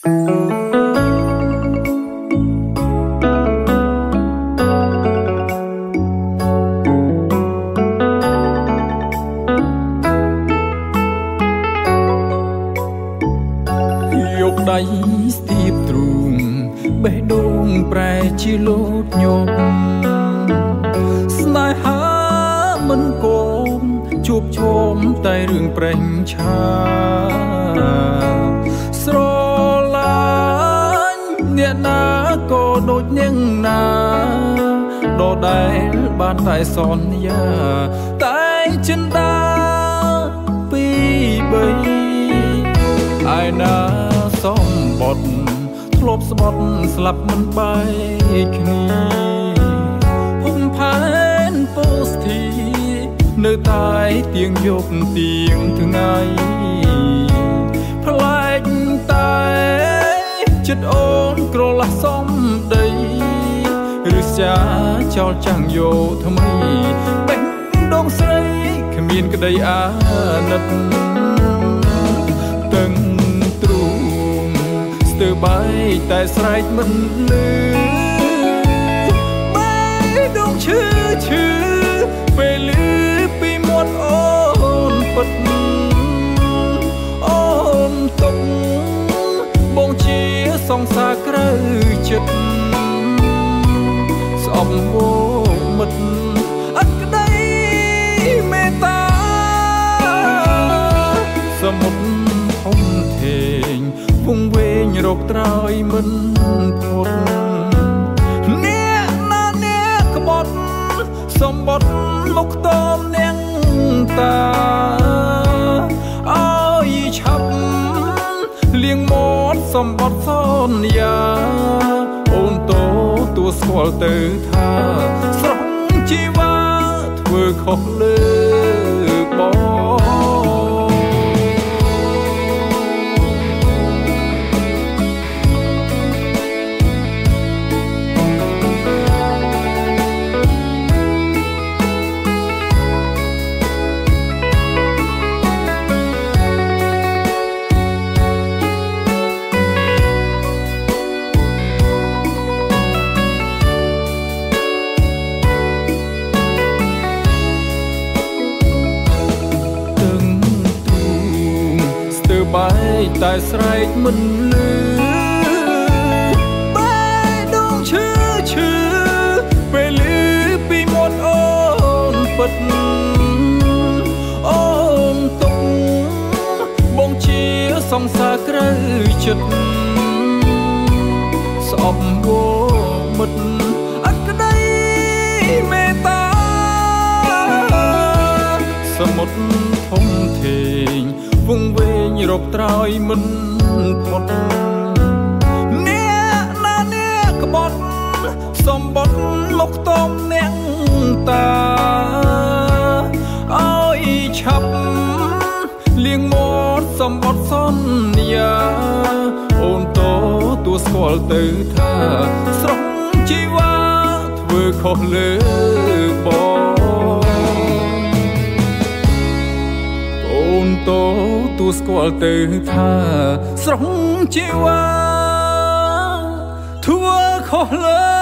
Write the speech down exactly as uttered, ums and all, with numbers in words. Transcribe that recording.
យកដៃស្ទាបទ្រូងបេះដូងប្រែជាលោតញោមស្នេហាមិនគំជួបជុំតែរឿងប្រេងឆាស្រឡាញ់អ្នកណាក៏ដូចនាងណាដដែលបានតែសន្យាតែចិន្តាពីបីឯណាសំបត់ធ្លាប់ស្បត់ស្លាប់មិនបែកគ្នាហុំផែនពោស្ទីនៅតែទៀងយកទៀងថ្ងៃផ្លែកតែចិត្តអូនក្រឡាស់សំដីឬស្យាចោលចាំងយោថ្មីបេះដូងស្រីគ្មានក្តីអាណិតទាំងទ្រូងស្ទើរបាយតែស្រែកមិនលឺបេះដូងឈឺឈឺពេលលឺពីមាត់អូនពិតអូនទុកបងជាសង្សារក្រៅចិត្តស្អប់វមិត្តអត់ក្តីមេត្តាសមុទ្រធំធេងវងវែងរកត្រើយមិនផុតអ្នកណាអ្នកក្បត់សំបត់មកតមនាងតាឲ្យឆាប់លៀងមាត់សំបត់សន្យាអូនតោទួស្គាល់ទៅថាស្រស់ជីវ៉ាធ្វើខុសលើបងបាយតែស្រែកមិនលឺបេះដូងឈឺឈឺពេលលឺពីមាត់អូនពិតអូនទុកបងជាសង្សារក្រៅចិត្តស្អប់វមិត្តអត់ក្តីមេត្តាសមុទ្រធំធេងវងវែងរកត្រើយមិនផុតអ្នកណាអ្នកក្បត់សំបត់មកតមនាងតាឲ្យឆាប់លៀងមាត់សំបត់សន្យាអូនតោទួស្គាល់ទៅថាស្រស់ជីវ៉ាធ្វើខុសលើបងអូនតោទួស្គាល់ទៅថាស្រស់ជីវ៉ាធ្វើខុសលើ